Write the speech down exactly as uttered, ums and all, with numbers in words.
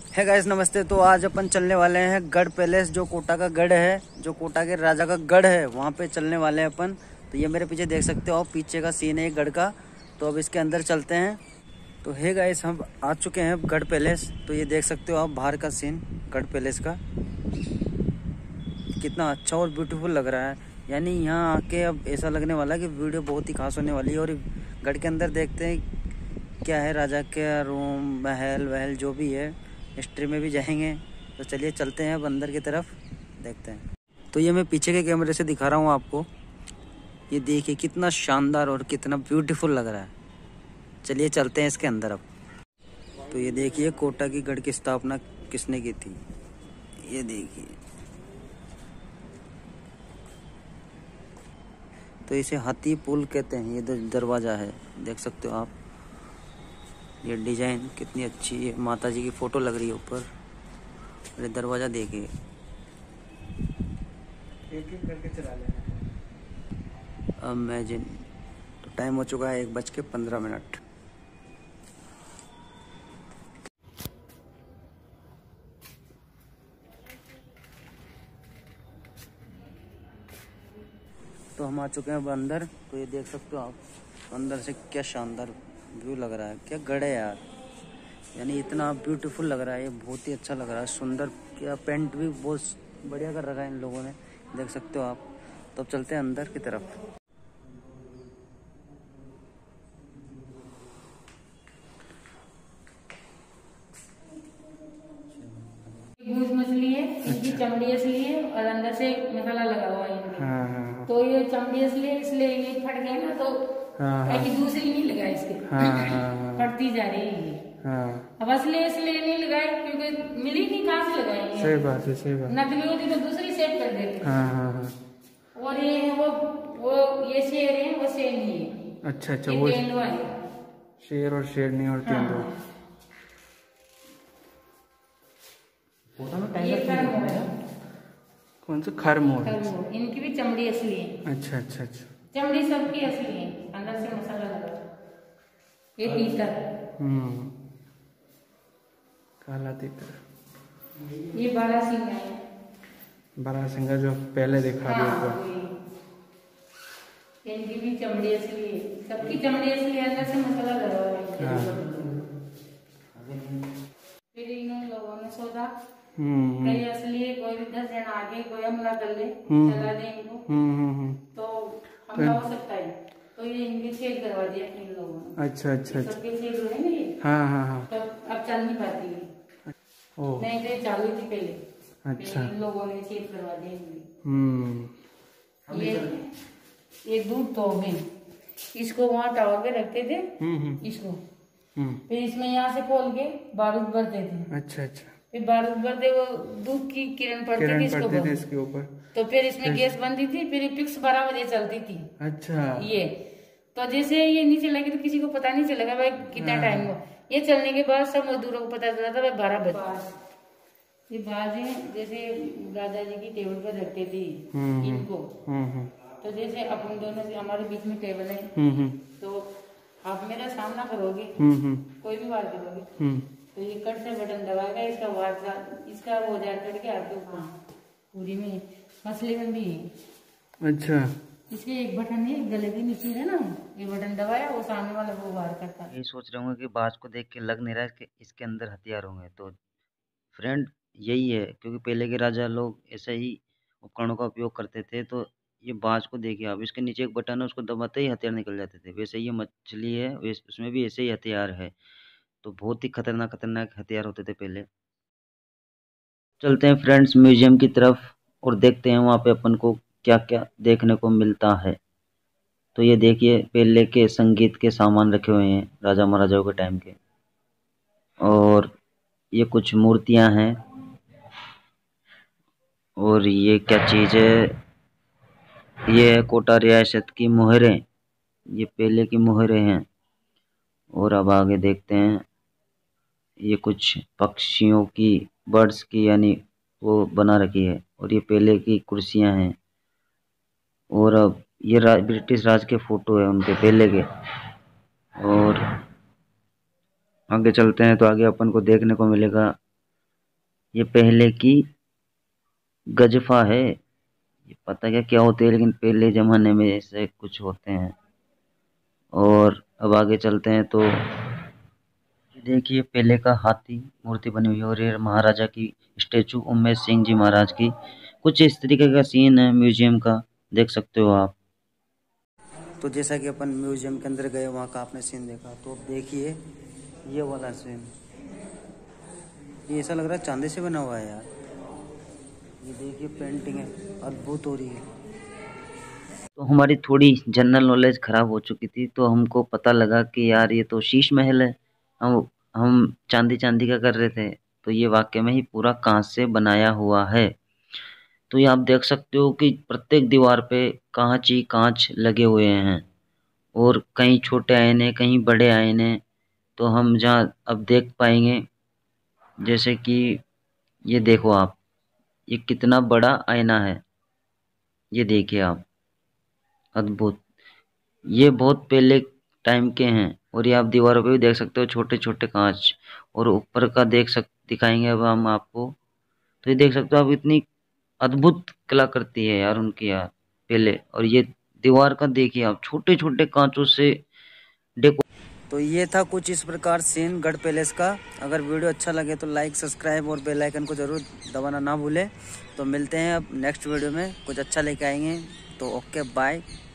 है गाइस, नमस्ते। तो आज अपन चलने वाले हैं गढ़ पैलेस, जो कोटा का गढ़ है, जो कोटा के राजा का गढ़ है, वहाँ पे चलने वाले हैं अपन। तो ये मेरे पीछे देख सकते हो, पीछे का सीन है गढ़ का। तो अब इसके अंदर चलते हैं। तो है गाइस, हम आ चुके हैं गढ़ पैलेस। तो ये देख सकते हो आप बाहर का सीन गढ़ पैलेस का, कितना अच्छा और ब्यूटीफुल लग रहा है। यानी यहाँ आके अब ऐसा लगने वाला है कि वीडियो बहुत ही खास होने वाली है। और गढ़ के अंदर देखते हैं क्या है, राजा का रूम, महल वहल जो भी है, हिस्ट्री में भी जाएंगे। तो चलिए चलते हैं अब अंदर की तरफ, देखते हैं। तो ये मैं पीछे के कैमरे से दिखा रहा हूँ आपको। ये देखिए कितना शानदार और कितना ब्यूटीफुल लग रहा है। चलिए चलते हैं इसके अंदर अब। तो ये देखिए कोटा की गढ़ की स्थापना किसने की थी, ये देखिए। तो इसे हाथी पुल कहते हैं। ये दरवाज़ा है, देख सकते हो आप। ये डिजाइन कितनी अच्छी है, माता जी की फोटो लग रही है ऊपर। अरे दरवाजा देखिए, एक एक करके चला लेना। इमेजिन। तो टाइम हो चुका है एक बज के पंद्रह मिनट। तो हम आ चुके हैं अब अंदर। तो ये देख सकते हो आप अंदर से, क्या शानदार व्यू लग रहा है। क्या गढ़ है यार, यानी इतना ब्यूटीफुल लग रहा है। ये बहुत ही अच्छा लग रहा है, सुंदर। क्या पेंट भी बहुत बढ़िया कर रखा है इन लोगों ने, देख सकते हो आप। तो अब चलते हैं अंदर की तरफ। गूंज मछली है, इनकी चमड़ी असली है और अंदर से मसाला लगा हुआ है इनके। हाँ, हाँ। तो ये चमड़ी असली है, इसलिए ये फट गए ना, तो हाँ, हाँ। दूसरी नहीं लगा इसके। हाँ, हाँ। फटती जा रही है ये। हाँ। अब असली इसलिए नहीं लगाए क्योंकि मिली नहीं, कहाँ से लगाएंगे। सही बात है, सही बात। नकली होती तो दूसरी सेट कर देते। हाँ, हाँ, हाँ। और ये है वो वो ये शेर है, वो शेर नहीं है। अच्छा अच्छा, वो शेर और शेरनी और तेंदुआ। कौन सा खरमोर? इनकी भी चमड़ी असली है। अच्छा अच्छा अच्छा, चमड़ी सबकी असली है, अंदर से मसाला लगा। ये तीतर, हम्म, काला तीतर। ये बारहसिंगा है, बारहसिंगा जो पहले देखा था। हाँ, इनकी भी चमड़ी असली है, सबकी चमड़ी असली है, अंदर से मसाला लगा हुआ है। फिर इन लोगों ने सोचा कहीं असली है, कोई भी दस जन आगे कोई हमला कर ले, चला दे इनको, तो हमला हो सकता है। तो ये इनके छेद करवा दिया इन लोगों ने। अच्छा अच्छा, सबके छेद हुए ना ये। हाँ हाँ हाँ। तो अब चल नहीं पाती है, नहीं तो चालू थी पहले। अच्छा, इन लोगों ने छेद करवा दिया। हम्म, ये ये दूध तो हो गई, इसको वहाँ टावर पे रखते थे, इसको फिर इसमें यहाँ से खोल के बारूद भरते थे। अच्छा अच्छा, फिर बारूद भरते वो दूध की किरण पड़ती थी इसको इसके ऊपर, तो फिर इसमें गैस बनती थी, फिर फिक्स बारह बजे चलती थी। अच्छा, ये तो जैसे ये नीचे लगी तो किसी को पता नहीं चलेगा भाई कितना टाइम हुआ। ये चलने के बाद सब मजदूरों को पता चला था भाई बारह बजे। ये बाजे जैसे राजा जी की टेबल पर रखते थे इनको, तो जैसे अपन दोनों से हमारे बीच में टेबल है, तो आप मेरा सामना करोगे, कोई भी वार करोगे, तो ये कट से बटन दबाएगा, इसका वार इसका वो जार करके आपके ऊपर पूरी में मछली में भी है। अच्छा, इसके एक बटन है गले के नीचे है ना, ये बटन दबाया वो सामने वाला वो वार करता है। ये सोच रहे होंगे कि बाज को देख के लग नहीं रहा है कि इसके अंदर हथियार होंगे। तो फ्रेंड यही है, क्योंकि पहले के राजा लोग ऐसे ही उपकरणों का उपयोग करते थे। तो ये बाज को देखिए आप, इसके नीचे एक बटन है, उसको दबाते ही हथियार निकल जाते थे। वैसे ये मछली है, वैसे उसमें भी ऐसे ही हथियार है। तो बहुत ही खतरनाक खतरनाक हथियार होते थे पहले। चलते हैं फ्रेंड्स म्यूजियम की तरफ और देखते हैं वहाँ पे अपन को क्या क्या देखने को मिलता है। तो ये देखिए पहले के संगीत के सामान रखे हुए हैं राजा महाराजाओं के टाइम के, और ये कुछ मूर्तियाँ हैं। और ये क्या चीज़ है, ये है कोटा रियासत की मोहरें, ये पहले की मोहरें हैं। और अब आगे देखते हैं, ये कुछ पक्षियों की, बर्ड्स की यानी वो बना रखी है। और ये पहले की कुर्सियां हैं। और अब ये रा, ब्रिटिश राज के फोटो है उनके पहले के। और आगे चलते हैं तो आगे अपन को देखने को मिलेगा ये पहले की गजफा है। ये पता क्या क्या होते हैं, लेकिन पहले ज़माने में ऐसे कुछ होते हैं। और अब आगे चलते हैं तो देखिए पहले का हाथी मूर्ति बनी हुई है और ये महाराजा की स्टेचू उमेश सिंह जी महाराज की। कुछ इस तरीके का सीन है म्यूजियम का, देख सकते हो आप। तो जैसा कि अपन म्यूजियम के अंदर गए, वहाँ का आपने सीन देखा, तो देखिए ये वाला सीन, ये ऐसा लग रहा है चांदी से बना हुआ है यार। ये देखिए पेंटिंग है, अद्भुत हो रही है। तो हमारी थोड़ी जनरल नॉलेज खराब हो चुकी थी, तो हमको पता लगा कि यार ये तो शीश महल है। हम हम चांदी चांदी का कर रहे थे, तो ये वाकई में ही पूरा कांच से बनाया हुआ है। तो ये आप देख सकते हो कि प्रत्येक दीवार पे कांच ही कांच लगे हुए हैं, और कहीं छोटे आईने कहीं बड़े आईने। तो हम जहाँ अब देख पाएंगे, जैसे कि ये देखो आप, ये कितना बड़ा आईना है, ये देखिए आप, अद्भुत। ये बहुत पहले टाइम के हैं। और ये आप दीवारों पे भी देख सकते हो छोटे छोटे कांच, और ऊपर का देख सक दिखाएंगे अब हम आपको। तो ये देख सकते हो आप, इतनी अद्भुत कलाकृति है यार उनकी यार पहले। और ये दीवार का देखिए आप, छोटे छोटे कांचों से डेको। तो ये था कुछ इस प्रकार सीन गढ़ पैलेस का। अगर वीडियो अच्छा लगे तो लाइक, सब्सक्राइब और बेल आइकन को जरूर दबाना ना भूलें। तो मिलते हैं अब नेक्स्ट वीडियो में, कुछ अच्छा लेके आएंगे। तो ओके बाय।